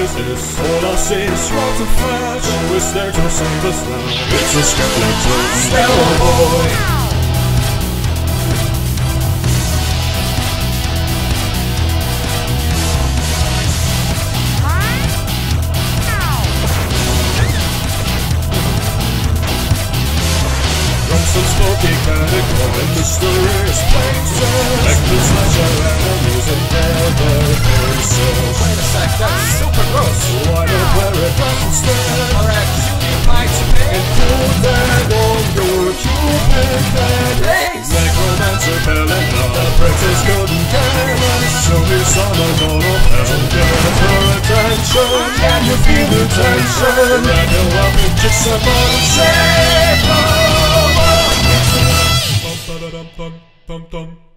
business. All I see is what to fetch. Who is there to save us now? It's a skeletal Skellboy. Some smoky chemical and mysterious places. Like the slash our enemies and never faces. Wait a sec, that's super gross. Why not wear it back instead? Or a cutie pie to pay. And put that on your cupid head. Thanks! Necromancer pellet, the princess couldn't care less. Show me some of all of hell. Get her attention. Can you feel the tension? Wrap you up in just a bottle shape. Bum, bum, bum, bum.